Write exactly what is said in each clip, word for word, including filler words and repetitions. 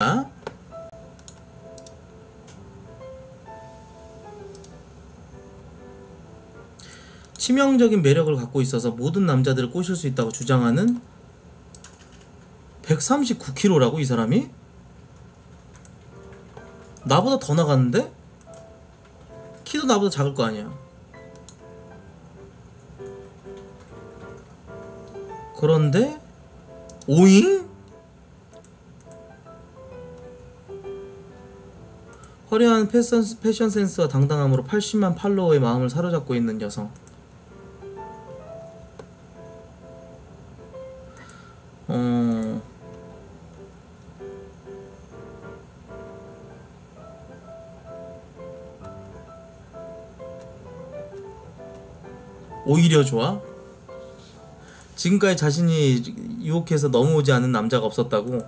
가겠습니다. 치명적인 매력을 갖고 있어서 모든 남자들을 꼬실 수 있다고 주장하는 백삼십구 킬로그램라고 이 사람이? 나보다 더 나갔는데? 키도 나보다 작을 거 아니야. 그런데 오잉? 화려한 패션, 패션 센스와 당당함으로 팔십만 팔로워의 마음을 사로잡고 있는 여성. 어... 오히려 좋아? 지금까지 자신이 유혹해서 넘어오지 않은 남자가 없었다고?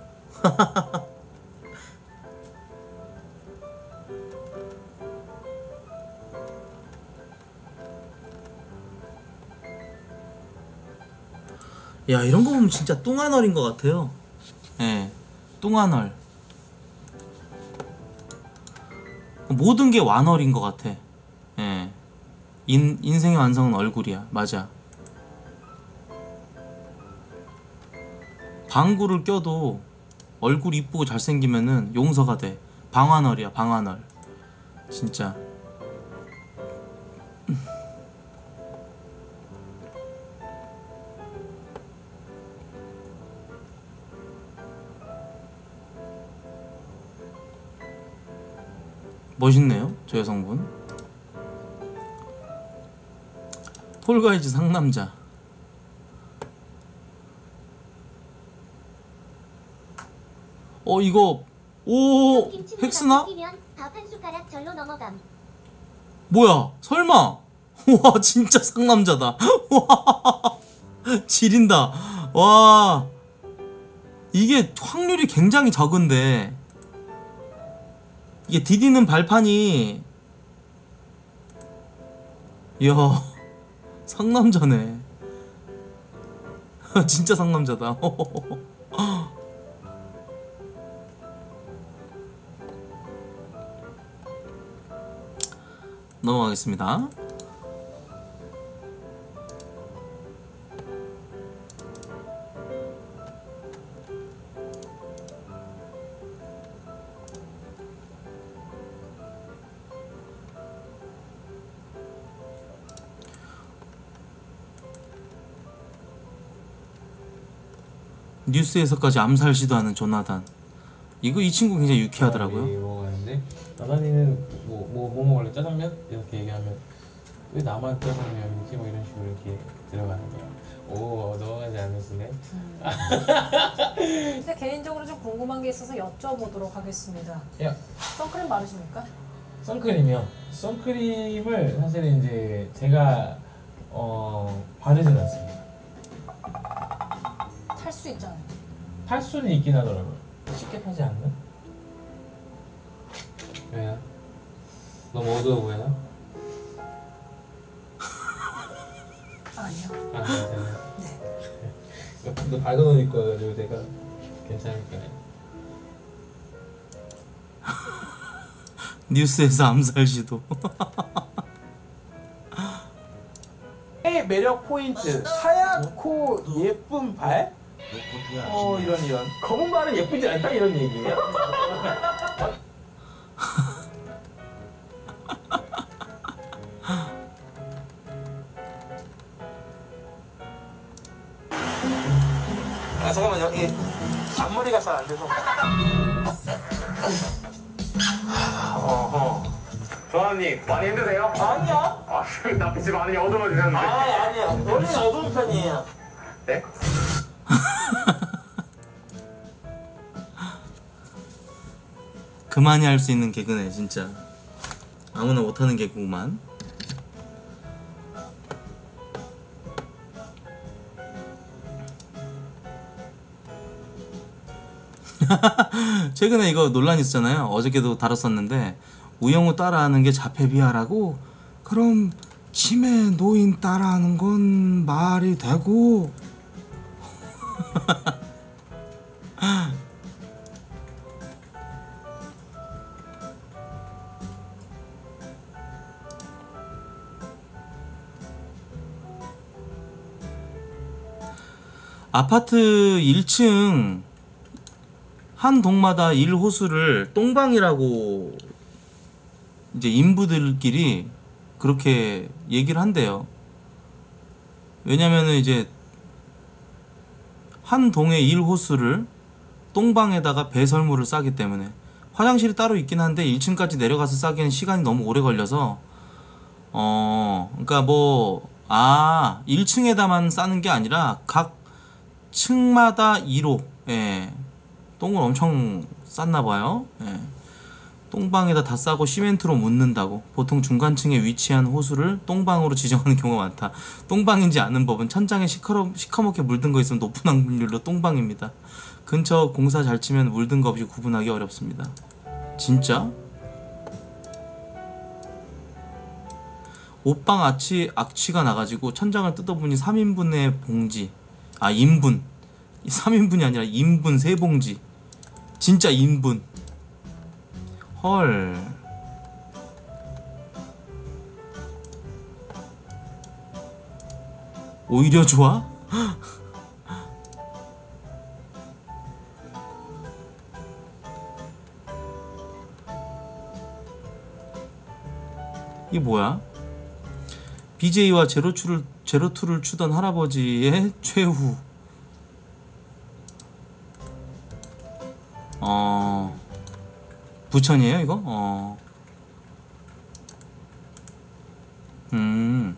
야, 이런 거 보면 진짜 뚱아널인 것 같아요. 예, 네, 뚱아널. 모든 게 완얼인 것 같아. 예, 네. 인, 인생의 완성은 얼굴이야. 맞아. 방구를 껴도 얼굴 이쁘고 잘생기면은 용서가 돼. 방완얼이야, 방완얼. 진짜. 멋있네요, 저 여성분. 폴가이즈 상남자. 어, 이거 오 헥스나? 뭐야, 설마. 와, 진짜 상남자다. 와, 지린다. 와, 이게 확률이 굉장히 적은데 이게 디디는 발판이, 이야, 상남자네. 진짜 상남자다. 넘어가겠습니다. 뉴스에서까지 암살 시도하는 조나단. 이거 이 친구 굉장히 유쾌하더라고요. 먹었는데 나단이는 뭐 뭐 뭐 먹을래? 짜장면? 이렇게 얘기하면 왜 나만 짜장면이지? 뭐 이런 식으로 이렇게 들어가는 거야. 오, 넘어가지 않으시네. 음. 근데 개인적으로 좀 궁금한 게 있어서 여쭤보도록 하겠습니다. 야, 선크림 바르십니까? 선크림이요. 선크림을 사실은 이제 제가 어 바르진 않습니다. 탈 수 있잖아요. 팔 수는 있긴 하더라고요. 쉽게 타지 않나? 왜요? 너무 어두워 보여나? 아니요. 아, 괜찮아요. 네. 너 밝은 옷 입고 와가지고 내가 괜찮을까요? 뉴스에서 암살 시도. 매력 포인트 하얗고 예쁜 발? 어 이런 이런 검은 발은 예쁘지 않다 이런 얘기예요? 아 잠깐만요, 이 앞머리가 잘 안 돼서. 어허. 조아님 많이 힘드세요? 아니요. 아, 나쁘지 많이 어두워지셨는데. 아 아니요. 원래는 어두운 편이에요. 네? 그만이 할 수 있는 개그네 진짜. 아무나 못하는 개그구만. 최근에 이거 논란 있었잖아요. 어저께도 다뤘었는데 우영우 따라하는 게 자폐비하라고? 그럼 치매 노인 따라하는 건 말이 되고? 아파트 일 층 한 동마다 일 호수를 똥방이라고 이제 인부들끼리 그렇게 얘기를 한대요. 왜냐면은 이제 한 동의 일 호수를 똥방에다가 배설물을 싸기 때문에. 화장실이 따로 있긴 한데 일 층까지 내려가서 싸기엔 시간이 너무 오래 걸려서 어 그러니까 뭐 아 일 층에다만 싸는 게 아니라 각 층마다 일 호 예, 똥을 엄청 쌌나봐요. 예. 똥방에다 다 싸고 시멘트로 묻는다고. 보통 중간층에 위치한 호수를 똥방으로 지정하는 경우가 많다. 똥방인지 아는 법은 천장에 시커러, 시커멓게 물든 거 있으면 높은 확률로 똥방입니다. 근처 공사 잘 치면 물든 거 없이 구분하기 어렵습니다. 진짜? 옷방 악취, 악취가 나가지고 천장을 뜯어보니 삼 인분의 봉지. 아 인분 삼 인분이 아니라 인분 세 봉지. 진짜 인분. 헐. 오히려 좋아? 이게 뭐야? 비제이와 제로투를, 제로투를 추던 할아버지의 최후. 어... 부천이에요 이거? 어... 음...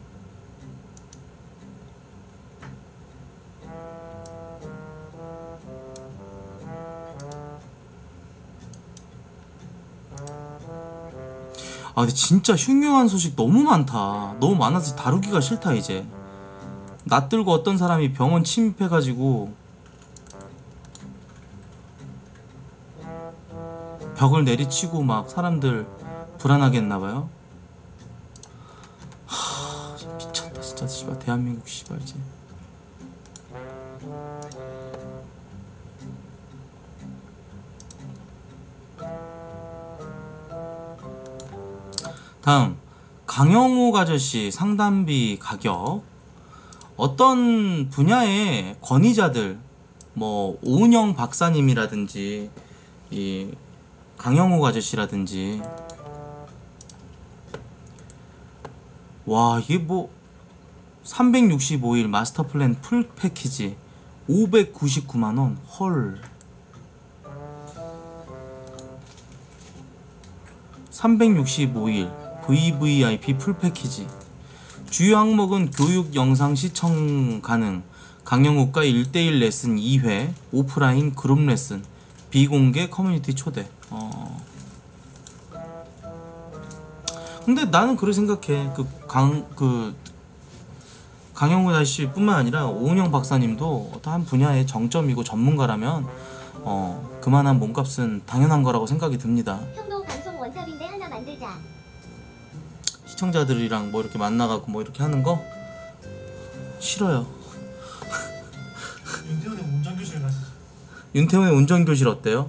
아 근데 진짜 흉흉한 소식 너무 많다. 너무 많아서 다루기가 싫다 이제. 낯들고 어떤 사람이 병원 침입해가지고 벽을 내리치고 막 사람들 불안하게 했나봐요. 하... 미쳤다 진짜. 씨발 대한민국 씨발 이제. 다음 강영욱 아저씨 상담비 가격. 어떤 분야의 권위자들 뭐 오은영 박사님이라든지 이 강영욱 아저씨라든지 와 이게 뭐 삼백육십오 일 마스터 플랜 풀 패키지 오백구십구만 원. 헐. 삼백육십오 일 브이브이아이피 풀 패키지. 주요 항목은 교육 영상 시청 가능, 강영욱과 일 대일 레슨 이 회, 오프라인 그룹 레슨, 비공개 커뮤니티 초대. 어. 근데 나는 그렇게 생각해. 그 강 그 강영욱 아저씨뿐만 아니라 오은영 박사님도 어떠한 분야의 정점이고 전문가라면 어 그만한 몸값은 당연한 거라고 생각이 듭니다. 형도 방송 원탑인데 하나 만들자. 시청자들이랑 뭐 이렇게 만나가고 뭐 이렇게 하는 거 싫어요. 윤태원의 운전교실 가시죠. 윤태훈의 운전교실 어때요?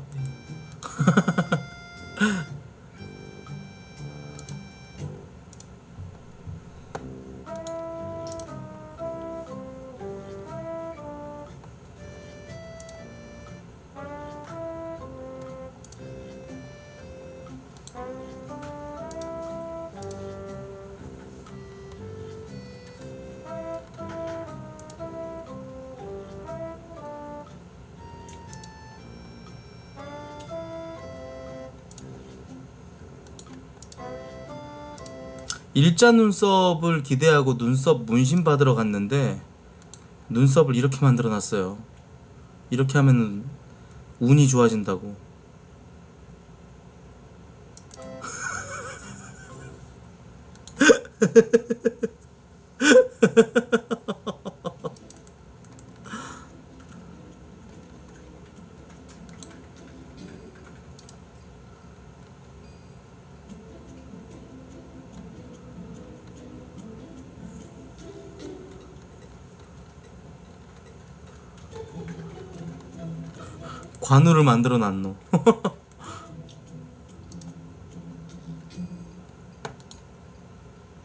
일자 눈썹을 기대하고 눈썹 문신 받으러 갔는데 눈썹을 이렇게 만들어 놨어요. 이렇게 하면 운이 좋아진다고. 관우를 만들어 놨노.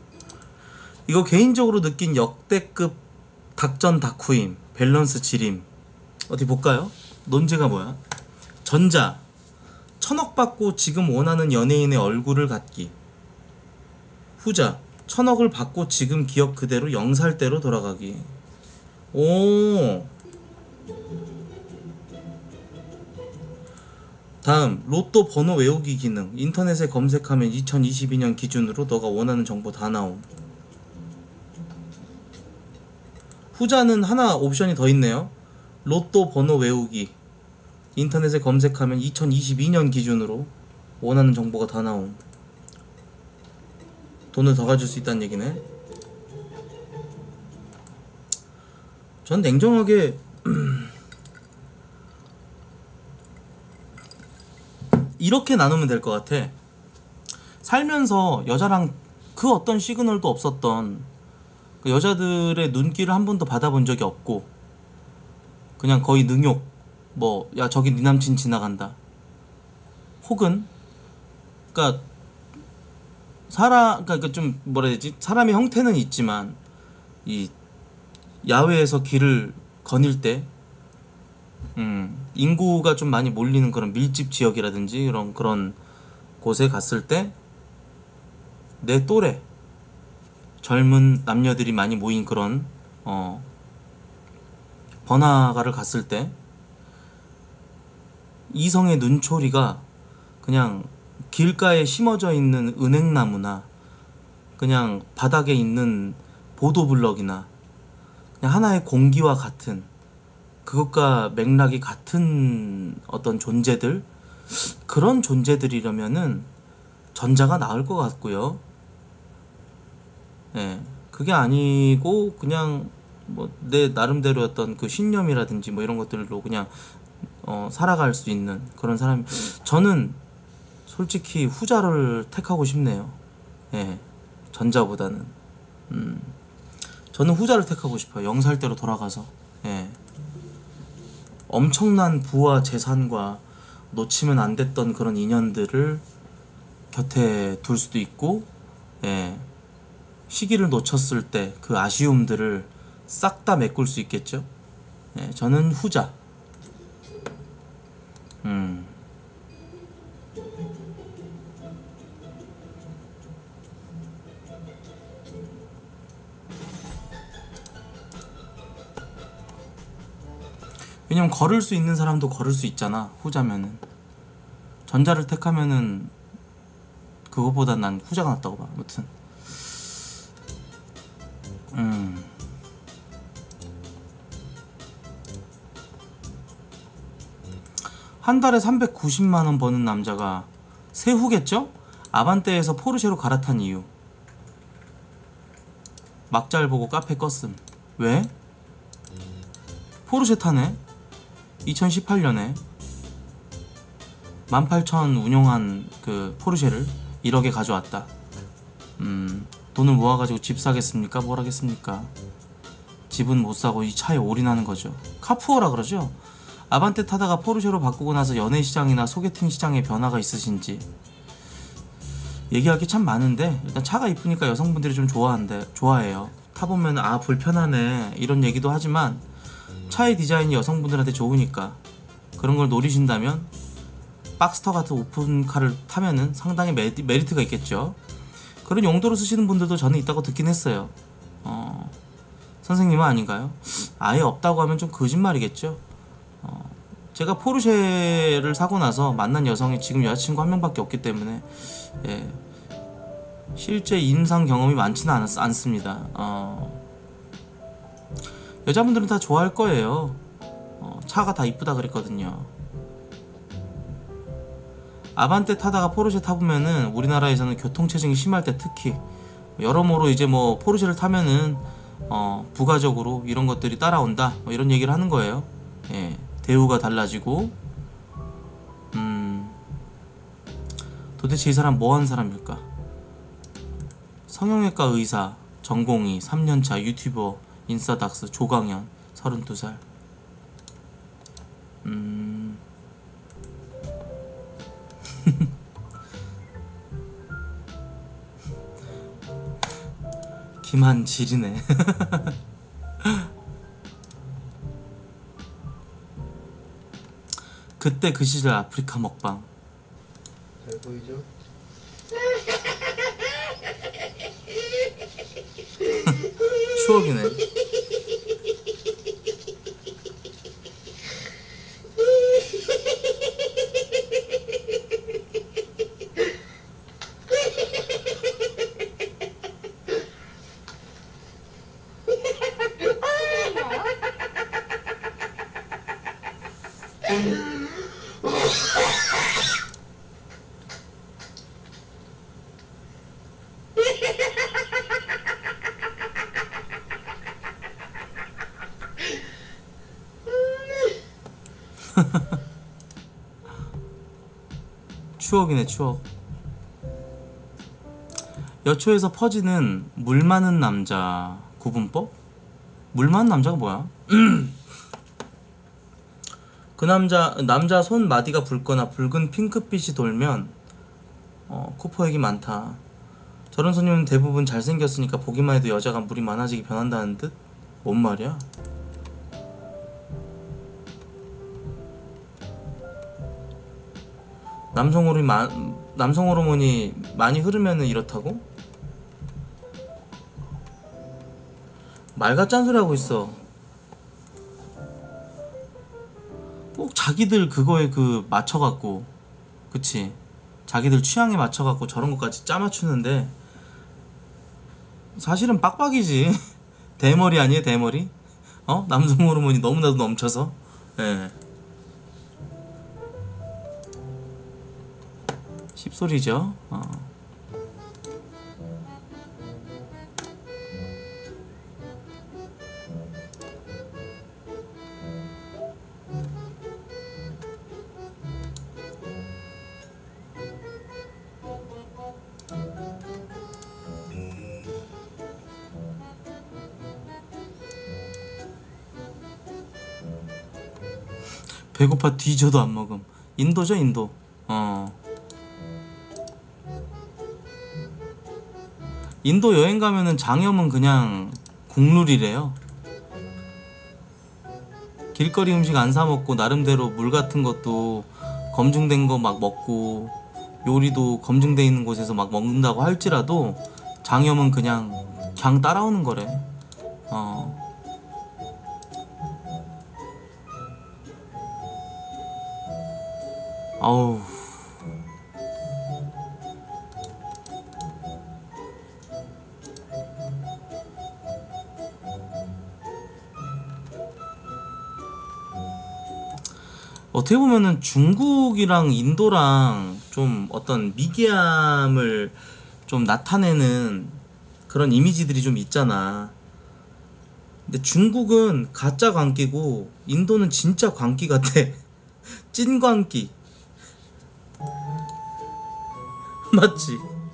이거 개인적으로 느낀 역대급 닭전 닭후임 밸런스 지림. 어디 볼까요? 논제가 뭐야? 전자 천억 받고 지금 원하는 연예인의 얼굴을 갖기. 후자 천억을 받고 지금 기억 그대로 영살대로 돌아가기. 오. 다음 로또 번호 외우기 기능. 인터넷에 검색하면 이천이십이 년 기준으로 너가 원하는 정보 다 나옴. 후자는 하나 옵션이 더 있네요. 로또 번호 외우기. 인터넷에 검색하면 이천이십이 년 기준으로 원하는 정보가 다 나옴. 돈을 더 가질 수 있다는 얘기네. 전 냉정하게 이렇게 나누면 될 것 같아. 살면서 여자랑 그 어떤 시그널도 없었던 그 여자들의 눈길을 한 번도 받아본 적이 없고, 그냥 거의 능욕, 뭐 야 저기 네 남친 지나간다, 혹은 그니까 사람 그니까 좀 뭐라 해야 되지, 사람의 형태는 있지만 이 야외에서 길을 거닐 때 음, 인구가 좀 많이 몰리는 그런 밀집 지역이라든지 그런 그런 곳에 갔을 때 내 또래 젊은 남녀들이 많이 모인 그런 어 번화가를 갔을 때 이성의 눈초리가 그냥 길가에 심어져 있는 은행나무나 그냥 바닥에 있는 보도블럭이나 그냥 하나의 공기와 같은, 그것과 맥락이 같은 어떤 존재들, 그런 존재들이라면은 전자가 나을 것 같고요. 예, 그게 아니고 그냥 뭐 내 나름대로 어떤 그 신념이라든지 뭐 이런 것들로 그냥 어 살아갈 수 있는 그런 사람, 저는 솔직히 후자를 택하고 싶네요. 예, 전자보다는. 음, 저는 후자를 택하고 싶어요. 영살대로 돌아가서. 예, 엄청난 부와 재산과 놓치면 안 됐던 그런 인연들을 곁에 둘 수도 있고, 예, 시기를 놓쳤을 때 그 아쉬움들을 싹 다 메꿀 수 있겠죠. 예, 저는 후자. 음. 왜냐면 걸을 수 있는 사람도 걸을 수 있잖아, 후자면은. 전자를 택하면은 그거보다 난 후자가 낫다고 봐. 아무튼 음. 한 달에 삼백구십만 원 버는 남자가 새 후겠죠? 아반떼에서 포르쉐로 갈아탄 이유. 막잘 보고 카페 껐음. 왜? 포르쉐 타네? 이천십팔 년에 만 팔천 운용한 그 포르쉐를 일억에 가져왔다. 음, 돈을 모아가지고 집 사겠습니까? 뭘 하겠습니까? 집은 못 사고 이 차에 올인하는 거죠. 카푸어라 그러죠? 아반떼 타다가 포르쉐로 바꾸고 나서 연애 시장이나 소개팅 시장에 변화가 있으신지. 얘기할 게 참 많은데, 일단 차가 이쁘니까 여성분들이 좀 좋아한대, 좋아해요. 타보면 아 불편하네 이런 얘기도 하지만 차의 디자인이 여성분들한테 좋으니까 그런 걸 노리신다면 박스터 같은 오픈카를 타면은 상당히 메리, 메리트가 있겠죠. 그런 용도로 쓰시는 분들도 저는 있다고 듣긴 했어요. 어, 선생님은 아닌가요? 아예 없다고 하면 좀 거짓말이겠죠. 어, 제가 포르쉐를 사고 나서 만난 여성이 지금 여자친구 한 명밖에 없기 때문에, 예, 실제 임상 경험이 많지는 않, 않습니다. 어, 여자분들은 다 좋아할 거예요. 어, 차가 다 이쁘다 그랬거든요. 아반떼 타다가 포르쉐 타보면은 우리나라에서는 교통체증이 심할 때 특히 여러모로 이제 뭐 포르쉐를 타면은 어, 부가적으로 이런 것들이 따라온다 뭐 이런 얘기를 하는 거예요. 예, 대우가 달라지고. 음, 도대체 이 사람 뭐 하는 사람일까? 성형외과 의사, 전공의, 삼 년차 유튜버, 인싸닥스, 조강현, 서른두 살. 음... 김한질이네. 그때 그 시절 아프리카 먹방. 잘 보이죠? 추억이네. 추억이네 추억. 여초에서 퍼지는 물 많은 남자 구분법? 물 많은 남자가 뭐야? 그 남자 남자 손 마디가 붉거나 붉은 핑크빛이 돌면 어, 쿠퍼액이 많다. 저런 손님은 대부분 잘생겼으니까 보기만 해도 여자가 물이 많아지게 변한다는 듯? 뭔 말이야? 남성 호르몬이 마, 남성 호르몬이 많이 흐르면 이렇다고? 말 같지 않은 소리 하고 있어. 꼭 자기들 그거에 그 맞춰갖고, 그치? 자기들 취향에 맞춰갖고 저런 것까지 짜맞추는데 사실은 빡빡이지. 대머리 아니에요 대머리? 어? 남성 호르몬이 너무나도 넘쳐서. 예. 씹소리죠. 어. 배고파 뒤져도 안 먹음. 인도죠 인도. 어. 인도 여행 가면은 장염은 그냥 국룰이래요. 길거리 음식 안 사 먹고 나름대로 물 같은 것도 검증된 거 막 먹고 요리도 검증돼 있는 곳에서 막 먹는다고 할지라도 장염은 그냥 그냥 따라오는 거래. 어. 아우. 어떻게 보면은 중국이랑 인도랑 좀 어떤 미개함을 좀 나타내는 그런 이미지들이 좀 있잖아. 근데 중국은 가짜 광기고 인도는 진짜 광기 같아. 찐 광기. 맞지?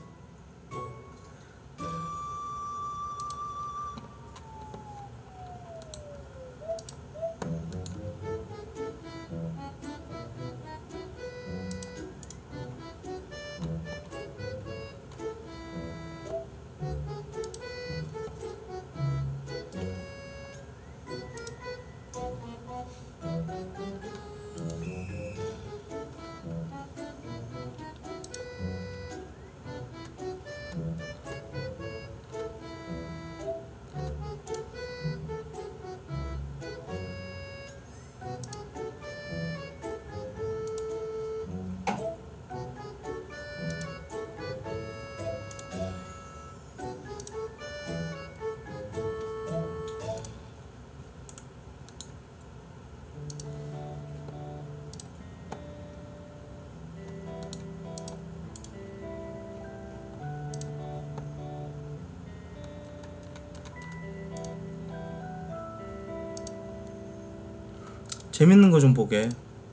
재밌는 거 좀 보게.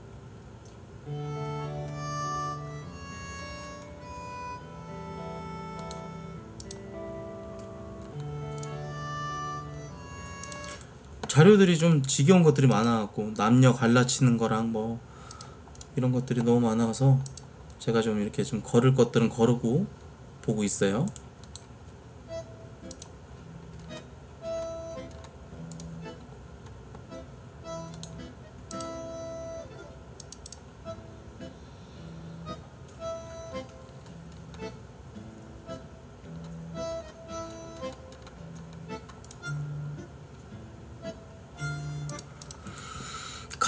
자료들이 좀 지겨운 것들이 많아갖고 남녀 갈라치는 거랑 뭐 이런 것들이 너무 많아서 제가 좀 이렇게 좀 걸을 것들은 거르고 보고 있어요.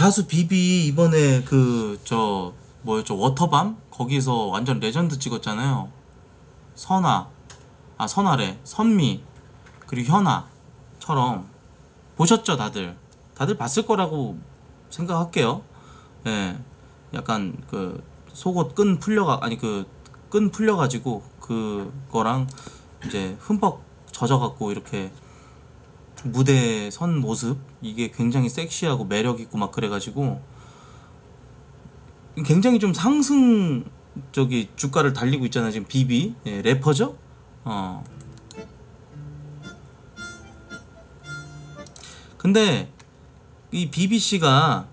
가수 비비 이번에 그 저 뭐였죠, 워터밤 거기서 완전 레전드 찍었잖아요. 선아, 아 선아래, 선미 그리고 현아처럼 보셨죠? 다들 다들 봤을 거라고 생각할게요. 예, 약간 그 속옷 끈 풀려가 아니 그 끈 풀려가지고 그거랑 이제 흠뻑 젖어갖고 이렇게 무대에 선 모습, 이게 굉장히 섹시하고 매력있고 막 그래가지고 굉장히 좀 상승 저기 주가를 달리고 있잖아요 지금 비비. 예, 래퍼죠? 어. 근데 이 비비씨가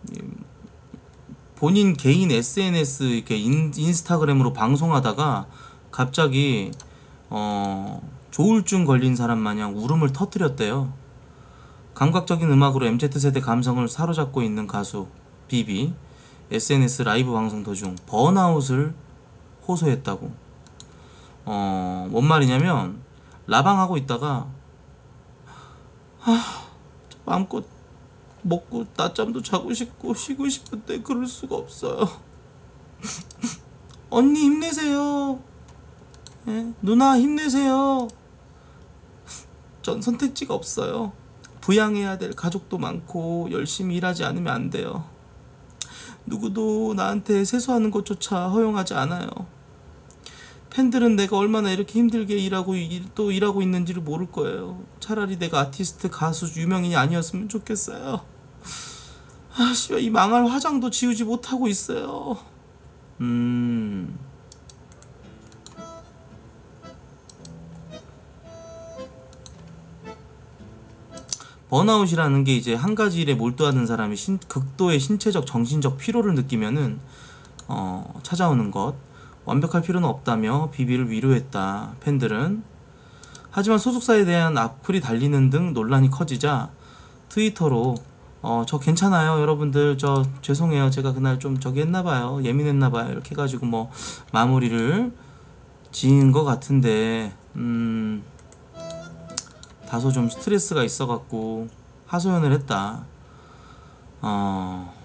본인 개인 에스엔에스 이렇게 인, 인스타그램으로 방송하다가 갑자기 어 조울증 걸린 사람 마냥 울음을 터뜨렸대요. 감각적인 음악으로 엠지세대 감성을 사로잡고 있는 가수 비비, 에스엔에스 라이브 방송 도중 번아웃을 호소했다고. 어, 뭔 말이냐면 라방하고 있다가 하, 마음껏 먹고 낮잠도 자고 싶고 쉬고 싶은데 그럴 수가 없어요. 언니 힘내세요. 예? 누나 힘내세요. 전 선택지가 없어요. 부양해야 될 가족도 많고 열심히 일하지 않으면 안 돼요. 누구도 나한테 세수하는 것조차 허용하지 않아요. 팬들은 내가 얼마나 이렇게 힘들게 일하고 일, 또 일하고 있는지를 모를 거예요. 차라리 내가 아티스트, 가수, 유명인이 아니었으면 좋겠어요. 아, 씨발 이 망할 화장도 지우지 못하고 있어요. 음... 번아웃이라는 게 이제 한 가지 일에 몰두하는 사람이 신, 극도의 신체적 정신적 피로를 느끼면은 어, 찾아오는 것. 완벽할 필요는 없다며 비비를 위로했다 팬들은. 하지만 소속사에 대한 악플이 달리는 등 논란이 커지자 트위터로 어, 저 괜찮아요 여러분들, 저 죄송해요, 제가 그날 좀 저기 했나봐요, 예민했나봐요, 이렇게 해가지고 뭐 마무리를 지은 것 같은데, 음... 다소 좀 스트레스가 있어갖고 하소연을 했다. 어...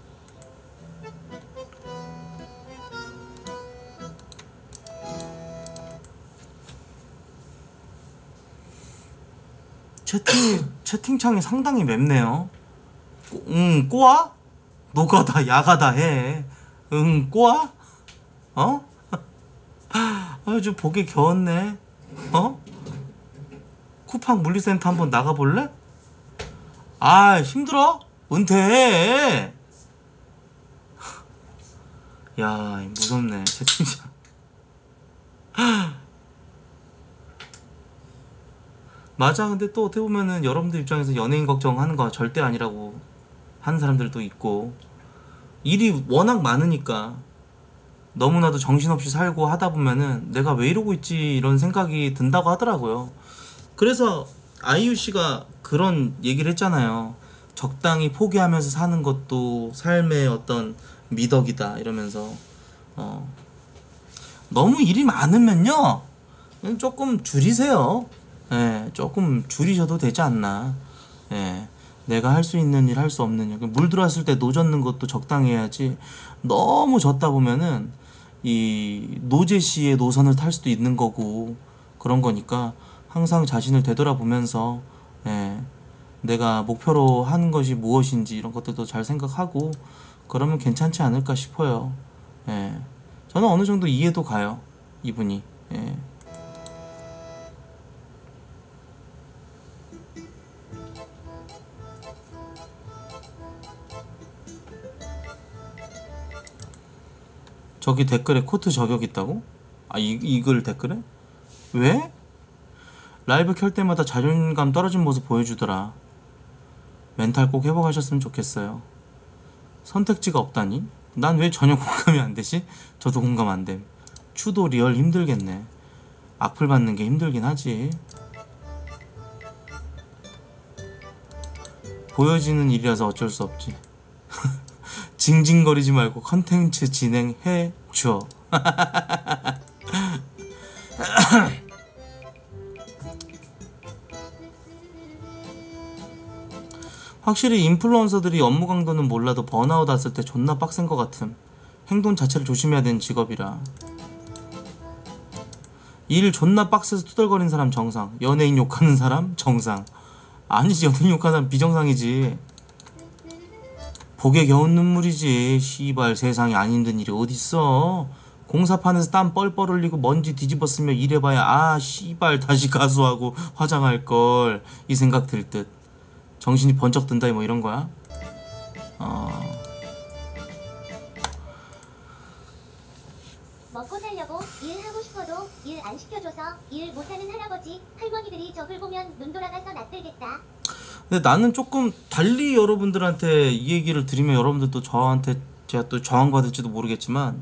채팅, 채팅창이 상당히 맵네요. 꼬, 응, 꼬아? 노가다, 야가다 해. 응, 꼬아? 어? 아주 보기 겨웠네. 어? 쿠팡 물리센터 한번 나가볼래? 아, 힘들어? 은퇴해. 야, 무섭네 채팅창. 맞아. 근데 또 어떻게 보면은 여러분들 입장에서 연예인 걱정하는 거 절대 아니라고 하는 사람들도 있고, 일이 워낙 많으니까 너무나도 정신없이 살고 하다 보면은 내가 왜 이러고 있지 이런 생각이 든다고 하더라고요. 그래서 아이유 씨가 그런 얘기를 했잖아요. 적당히 포기하면서 사는 것도 삶의 어떤 미덕이다 이러면서. 어. 너무 일이 많으면요 조금 줄이세요. 예, 조금 줄이셔도 되지 않나. 예, 내가 할 수 있는 일, 할 수 없는 일. 물 들어왔을 때 노 젓는 것도 적당히 해야지. 너무 젓다 보면은 이 노제시의 노선을 탈 수도 있는 거고 그런 거니까 항상 자신을 되돌아보면서, 예, 내가 목표로 하는 것이 무엇인지 이런 것들도 잘 생각하고 그러면 괜찮지 않을까 싶어요. 예, 저는 어느 정도 이해도 가요 이분이. 예. 저기 댓글에 코트 저격 있다고? 아, 이, 이글 댓글에? 왜? 라이브 켤 때마다 자존감 떨어진 모습 보여주더라. 멘탈 꼭 회복하셨으면 좋겠어요. 선택지가 없다니? 난 왜 전혀 공감이 안 되지? 저도 공감 안 됨. 추도 리얼 힘들겠네. 악플 받는 게 힘들긴 하지. 보여지는 일이라서 어쩔 수 없지. 징징거리지 말고 컨텐츠 진행해줘. 확실히 인플루언서들이 업무 강도는 몰라도 번아웃 왔을 때 존나 빡센 것 같음. 행동 자체를 조심해야 되는 직업이라. 일 존나 빡세서 투덜거리는 사람 정상, 연예인 욕하는 사람 정상. 아니지, 연예인 욕하는 사람 비정상이지. 복에 겨운 눈물이지. 씨발, 세상에 안 힘든 일이 어딨어. 공사판에서 땀 뻘뻘 흘리고 먼지 뒤집어 쓰며 일해봐야 아 씨발 다시 가수하고 화장할걸 이 생각 들 듯. 정신이 번쩍 든다 뭐 이런 거야. 어... 먹고 살려고 일하고 싶어도 일 안 시켜줘서 일 못하는 할아버지 할머니들이 저걸 보면 눈 돌아가서 낯들겠다. 근데 나는 조금 달리 여러분들한테 이 얘기를 드리면 여러분들도 저한테 제가 또 저항받을지도 모르겠지만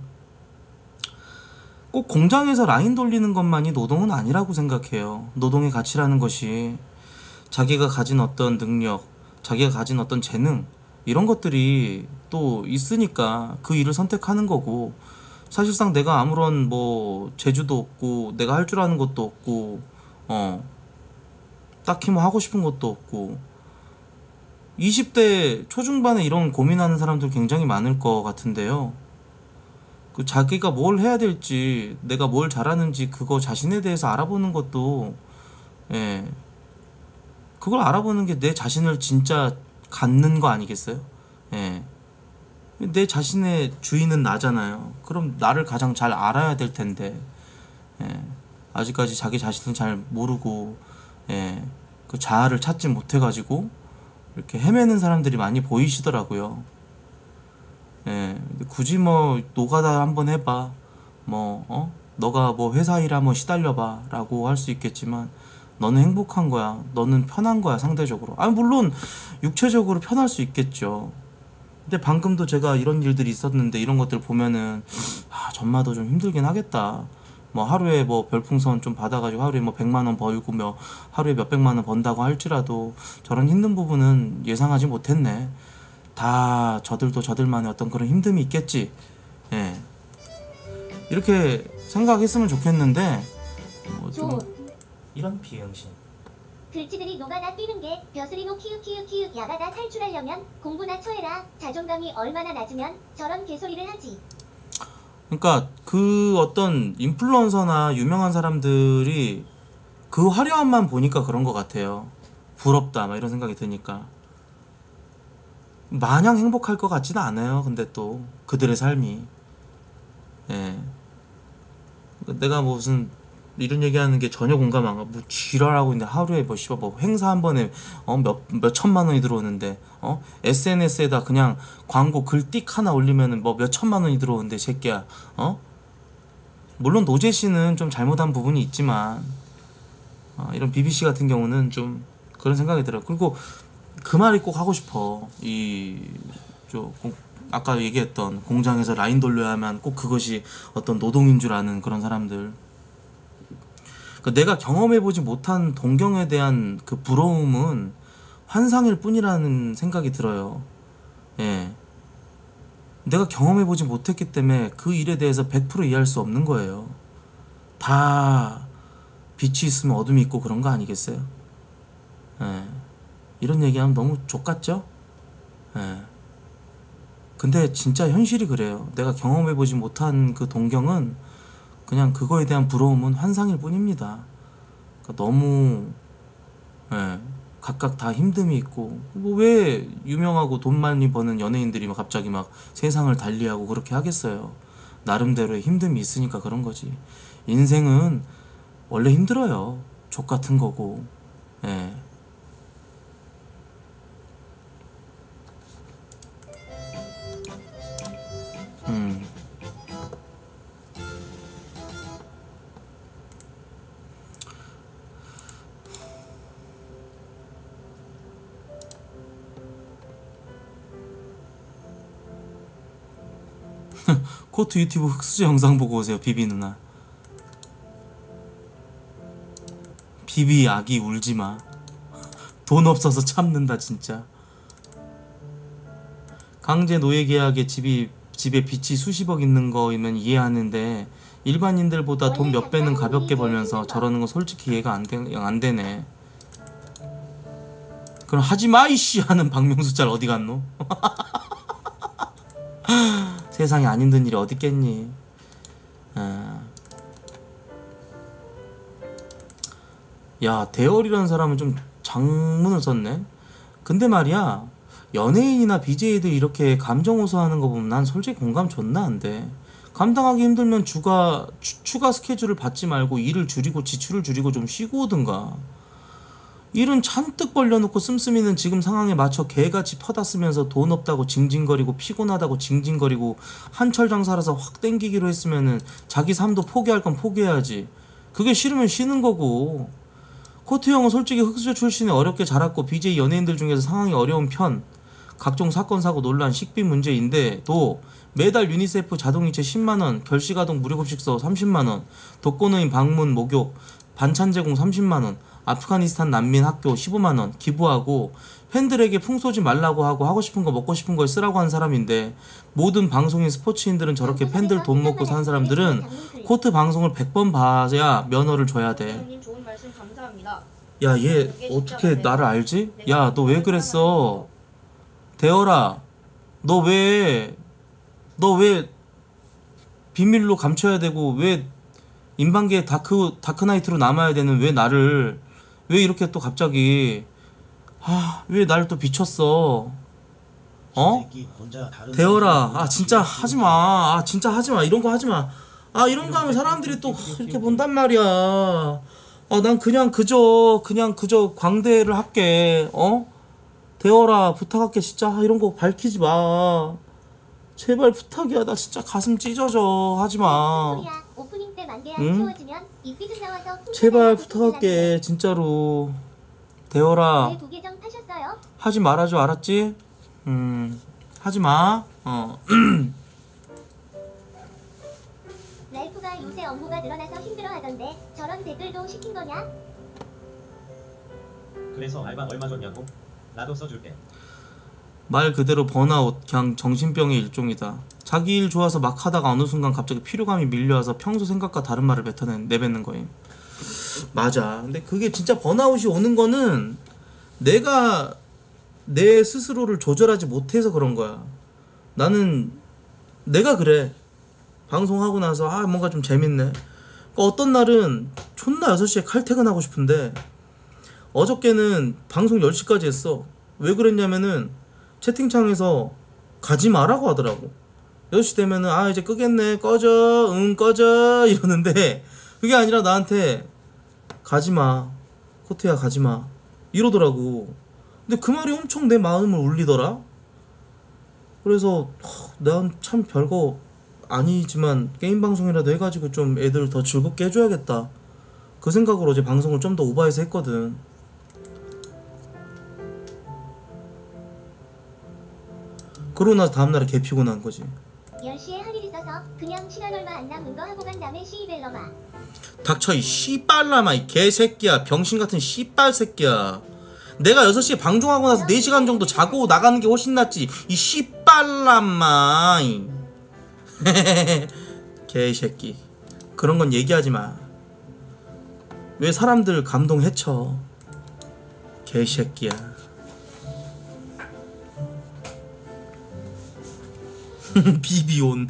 꼭 공장에서 라인 돌리는 것만이 노동은 아니라고 생각해요. 노동의 가치라는 것이 자기가 가진 어떤 능력, 자기가 가진 어떤 재능 이런 것들이 또 있으니까 그 일을 선택하는 거고, 사실상 내가 아무런 뭐 재주도 없고 내가 할 줄 아는 것도 없고 어 딱히 뭐 하고 싶은 것도 없고, 이십 대 초중반에 이런 고민하는 사람들 굉장히 많을 것 같은데요. 그 자기가 뭘 해야 될지, 내가 뭘 잘하는지 그거 자신에 대해서 알아보는 것도, 예, 그걸 알아보는 게 내 자신을 진짜 갖는 거 아니겠어요? 예, 내 자신의 주인은 나잖아요. 그럼 나를 가장 잘 알아야 될 텐데, 예, 아직까지 자기 자신을 잘 모르고, 예, 그 자아를 찾지 못해가지고 이렇게 헤매는 사람들이 많이 보이시더라고요. 예, 근데 굳이 뭐 노가다 한번 해봐, 뭐 어? 너가 뭐 회사 일 한번 시달려봐 라고 할 수 있겠지만 너는 행복한 거야, 너는 편한 거야 상대적으로. 아 물론 육체적으로 편할 수 있겠죠. 근데 방금도 제가 이런 일들이 있었는데 이런 것들 보면은 아 전마도 좀 힘들긴 하겠다. 뭐 하루에 뭐 별풍선 좀 받아가지고 하루에 뭐 백만 원 벌고 뭐 하루에 몇 백만 원 번다고 할지라도 저런 힘든 부분은 예상하지 못했네. 다 저들도 저들만의 어떤 그런 힘듦이 있겠지. 예, 이렇게 생각했으면 좋겠는데 뭐 좀 이런 비응신. 글지들이 노가다 뛰는 게 벼슬이노 키읔키읔 키읔 야가다 탈출하려면 공부나 처해라. 자존감이 얼마나 낮으면 저런 개소리를 하지. 그러니까 그 어떤 인플루언서나 유명한 사람들이 그 화려함만 보니까 그런 것 같아요. 부럽다 막 이런 생각이 드니까. 마냥 행복할 것 같지는 않아요. 근데 또 그들의 삶이, 예, 내가 무슨 이런 얘기하는 게 전혀 공감 안 가. 뭐 지랄하고 있는데 하루에 뭐 씨발 뭐 행사 한 번에 어몇 몇 천만 원이 들어오는데 어 에스엔에스에다 그냥 광고 글 띡 하나 올리면은 뭐 몇 천만 원이 들어오는데 새끼야. 어 물론 노제 씨는 좀 잘못한 부분이 있지만 어, 이런 비비씨 같은 경우는 좀 그런 생각이 들어요. 그리고 그 말이 꼭 하고 싶어. 이 저 아까 얘기했던 공장에서 라인 돌려야만 꼭 그것이 어떤 노동인 줄 아는 그런 사람들. 그러니까 내가 경험해보지 못한 동경에 대한 그 부러움은 환상일 뿐이라는 생각이 들어요. 예, 내가 경험해보지 못했기 때문에 그 일에 대해서 백 퍼센트 이해할 수 없는 거예요. 다 빛이 있으면 어둠이 있고 그런 거 아니겠어요? 예, 이런 얘기하면 너무 족같죠? 예. 근데 진짜 현실이 그래요. 내가 경험해보지 못한 그 동경은 그냥 그거에 대한 부러움은 환상일 뿐입니다. 그러니까 너무, 예, 각각 다 힘듦이 있고, 뭐 왜 유명하고 돈 많이 버는 연예인들이 막 갑자기 막 세상을 달리하고 그렇게 하겠어요. 나름대로의 힘듦이 있으니까 그런 거지. 인생은 원래 힘들어요. 족 같은 거고. 예. 음. 코트 유튜브 흑수저 영상 보고 오세요. 비비 누나. 비비 아기 울지마. 돈 없어서 참는다 진짜. 강제 노예 계약에 집이 집에 빚이 수십억 있는 거이면 이해하는데 일반인들보다 돈 몇 배는 가볍게 벌면서 저러는 거 솔직히 이해가 안, 되, 안 되네. 그럼 하지마 이씨 하는 박명수 짤 어디 갔노? 세상에 안 힘든 일이 어딨겠니. 아. 야, 대열이라는 사람은 좀 장문을 썼네. 근데 말이야, 연예인이나 비제이들 이렇게 감정 호소하는 거 보면 난 솔직히 공감 존나 안 돼. 감당하기 힘들면 주가, 추, 추가 스케줄을 받지 말고 일을 줄이고 지출을 줄이고 좀 쉬고 오든가. 일은 잔뜩 벌려놓고 씀씀이는 지금 상황에 맞춰 개같이 퍼다 쓰면서 돈 없다고 징징거리고 피곤하다고 징징거리고 한철 장사라서 확 땡기기로 했으면은 자기 삶도 포기할 건 포기해야지. 그게 싫으면 쉬는 거고. 코트 형은 솔직히 흑수저 출신에 어렵게 자랐고 비제이 연예인들 중에서 상황이 어려운 편. 각종 사건 사고 논란 식비 문제인데도 매달 유니세프 자동이체 십만 원, 결식아동 무료급식소 삼십만 원, 독거노인 방문 목욕, 반찬 제공 삼십만 원, 아프가니스탄 난민 학교 십오만 원 기부하고 팬들에게 풍 쏘지 말라고 하고 하고 싶은 거 먹고 싶은 걸 쓰라고 한 사람인데, 모든 방송인 스포츠인들은 저렇게 팬들 돈 먹고 사는 사람들은 코트 방송을 백 번 봐야 면허를 줘야 돼. 형님 좋은 말씀 감사합니다. 야, 얘 어떻게 나를 알지? 야, 너 왜 그랬어? 대열아, 너 왜, 너 왜 비밀로 감춰야 되고 왜 인방계 다크, 다크나이트로 남아야 되는 왜 나를, 왜 이렇게 또 갑자기, 아, 왜 나를 또 비췄어? 어? 대열아, 아 진짜 하지마. 아 진짜 하지마. 이런 거 하지마. 아 이런 거 하면 사람들이 또 이렇게 본단 말이야. 아 난 그냥 그저 그냥 그저 광대를 할게. 어? 대열아 부탁할게 진짜. 아, 이런 거 밝히지 마. 제발 부탁이야. 나 진짜 가슴 찢어져. 하지마. 소리야. 오프닝 때 만개 응? 안 채워지면 입비좀 나와서 제발 부탁할게 진짜로. 대열아 왜두 계정 타셨어요? 하지 말아줘. 알았지? 음 하지마. 어. 랄프가 요새 업무가 늘어나서 힘들어하던데 저런 댓글도 시킨 거냐? 그래서 알바 얼마 줬냐고? 나도 써줄게. 말 그대로 번아웃, 그냥 정신병의 일종이다. 자기 일 좋아서 막 하다가 어느 순간 갑자기 피로감이 밀려와서 평소 생각과 다른 말을 뱉어낸, 내뱉는 거임. 맞아. 근데 그게 진짜 번아웃이 오는 거는 내가 내 스스로를 조절하지 못해서 그런 거야. 나는 내가 그래. 방송하고 나서 아 뭔가 좀 재밌네. 그러니까 어떤 날은 존나 여섯 시에 칼퇴근하고 싶은데, 어저께는 방송 열 시까지 했어. 왜 그랬냐면은 채팅창에서 가지 마라고 하더라고. 여섯 시 되면은 아 이제 끄겠네, 꺼져, 응 꺼져 이러는데, 그게 아니라 나한테 가지마, 코트야 가지마 이러더라고. 근데 그 말이 엄청 내 마음을 울리더라. 그래서 난 참 별거 아니지만 게임 방송이라도 해가지고 좀 애들 더 즐겁게 해줘야겠다, 그 생각으로 어제 방송을 좀 더 오버해서 했거든. 그러고 나서 다음날에 개 피곤한 거지. 열 시에 할 일 있어서 그냥 시간 얼마 안 남은 거 하고 간 다음에 시이벨러마. 닥쳐 이 씨발라마 이 개새끼야. 병신같은 씨발 새끼야. 내가 여섯 시에 방송하고 나서 네 시간 정도 자고 나가는 게 훨씬 낫지 이 씨발라마. 개새끼. 그런 건 얘기하지 마. 왜 사람들 감동 해쳐. 개새끼야. 비비온.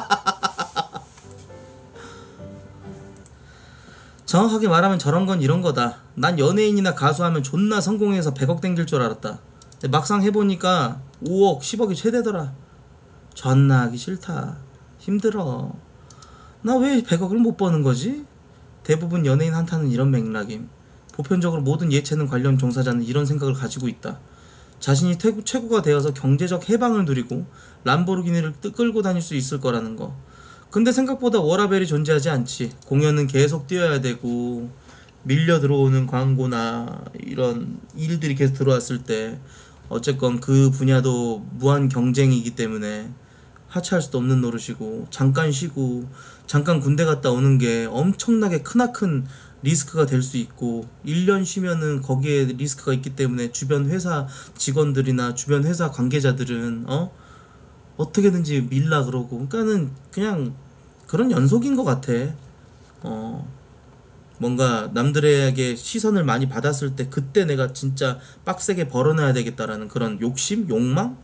정확하게 말하면 저런 건 이런 거다. 난 연예인이나 가수하면 존나 성공해서 백억 땡길 줄 알았다. 근데 막상 해보니까 오억, 십억이 최대더라. 존나 하기 싫다. 힘들어. 나 왜 백억을 못 버는 거지? 대부분 연예인 한타는 이런 맥락임. 보편적으로 모든 예체능 관련 종사자는 이런 생각을 가지고 있다. 자신이 태구, 최고가 되어서 경제적 해방을 누리고 람보르기니를 뜨, 끌고 다닐 수 있을 거라는 거. 근데 생각보다 워라벨이 존재하지 않지. 공연은 계속 뛰어야 되고, 밀려 들어오는 광고나 이런 일들이 계속 들어왔을 때 어쨌건 그 분야도 무한 경쟁이기 때문에 하차할 수도 없는 노릇이고, 잠깐 쉬고 잠깐 군대 갔다 오는 게 엄청나게 크나큰 리스크가 될 수 있고, 일 년 쉬면은 거기에 리스크가 있기 때문에 주변 회사 직원들이나 주변 회사 관계자들은 어? 어떻게든지 밀라 그러고. 그러니까는 그냥 그런 연속인 것 같아. 어. 뭔가 남들에게 시선을 많이 받았을 때 그때 내가 진짜 빡세게 벌어놔야 되겠다라는 그런 욕심, 욕망.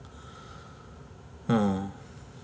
어.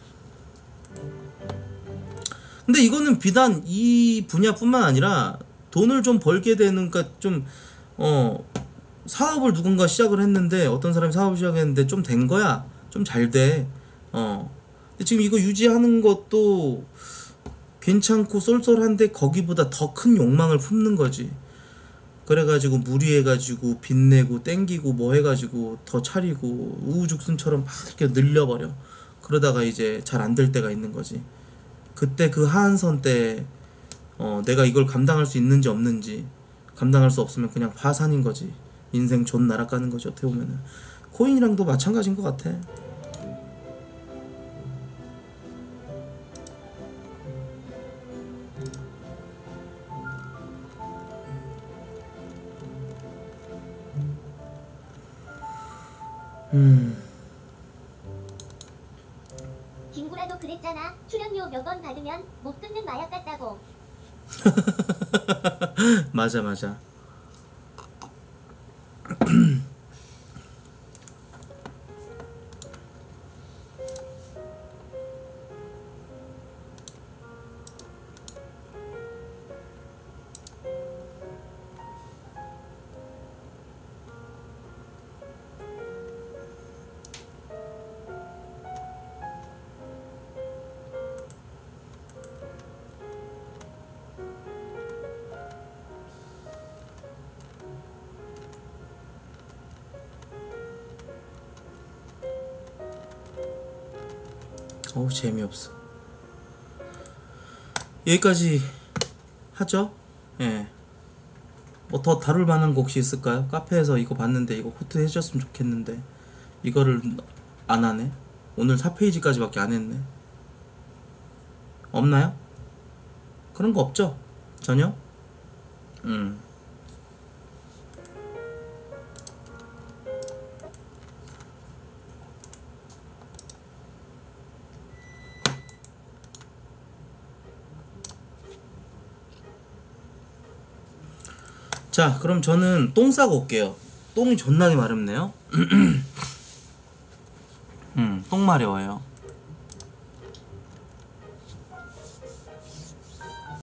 근데 이거는 비단 이 분야뿐만 아니라 돈을 좀 벌게 되는, 그러니까 좀 어 사업을 누군가 시작을 했는데, 어떤 사람이 사업을 시작했는데 좀 된 거야. 좀 잘 돼. 어. 근데 지금 이거 유지하는 것도 괜찮고 쏠쏠한데 거기보다 더 큰 욕망을 품는 거지. 그래가지고 무리해가지고 빚내고 땡기고 뭐 해가지고 더 차리고 우후죽순처럼 막 이렇게 늘려버려. 그러다가 이제 잘 안 될 때가 있는 거지. 그때 그 하한선 때 어, 내가 이걸 감당할 수 있는지 없는지, 감당할 수 없으면 그냥 파산인 거지. 인생 존 날아가는 거지 어떻게 보면은. 코인이랑도 마찬가지인 것 같아. 음. 김구라도 그랬잖아. 출연료 몇 번 받으면 못 끊는 마약 같다고. 맞아 맞아. 어우 재미없어. 여기까지 하죠. 예. 뭐 더 다룰 만한 거 혹시 있을까요? 카페에서 이거 봤는데 이거 코트 해줬으면 좋겠는데 이거를 안 하네. 오늘 사 페이지까지밖에 안 했네. 없나요? 그런 거 없죠? 전혀? 음. 자, 그럼 저는 똥 싸고 올게요. 똥이 존나게 마렵네요. 음, 똥 마려워요.